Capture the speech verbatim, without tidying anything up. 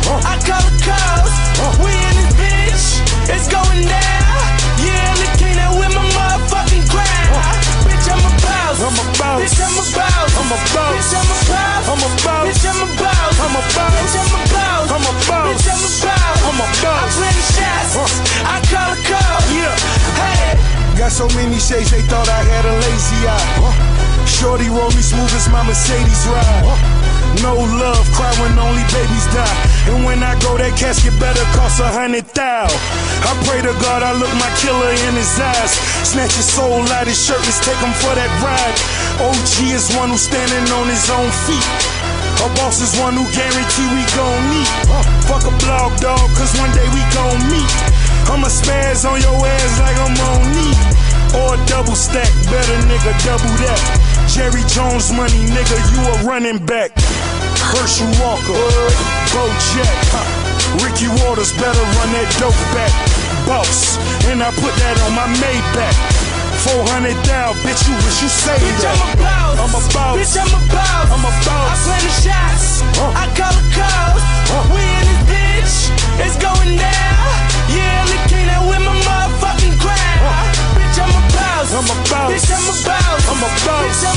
I call the cops. We in this bitch, it's going down. Yeah, the king that with my motherfucking crown. Bitch, I'm a boss. I'm a boss. Bitch, I'm a boss. I'm a boss. Bitch, I'm a boss. I'm a boss. Bitch, I'm a boss. I'm a boss. Bitch, I'm a boss. I'm a boss. Bitch, I'm a boss. I'm a boss. I play the shots. I call the cops. Yeah. Hey. Got so many shades, they thought I had a lazy eye. Shorty roll me smooth as my Mercedes ride. No love, cry when only babies die. And when I go, that casket better cost a hundred thou. I pray to God I look my killer in his eyes. Snatch his soul out his shirt, let's take him for that ride. O G is one who's standing on his own feet. A boss is one who guarantee we gon' meet. Fuck a blog dog, cause one day we gon' meet. I'ma spaz on your ass like I'm on knee. Or a double stack, better nigga, double that. Jerry Jones money, nigga, you a running back. Herschel Walker, Bo Jack, Ricky Waters, better run that dope back. Boss, and I put that on my Maybach. four hundred thousand, bitch, you wish you saved Bitch, that. I'm a boss. I'm a boss. Bitch, I'm a boss. I'm a boss. I play the shots. Huh. I call the cops. Huh. We in this bitch, it's going down. Yeah, the king that with my motherfucking crown. Huh. Bitch, I'm a boss. I'm a boss. Bitch, I'm a boss. I'm a boss. Bitch, I'm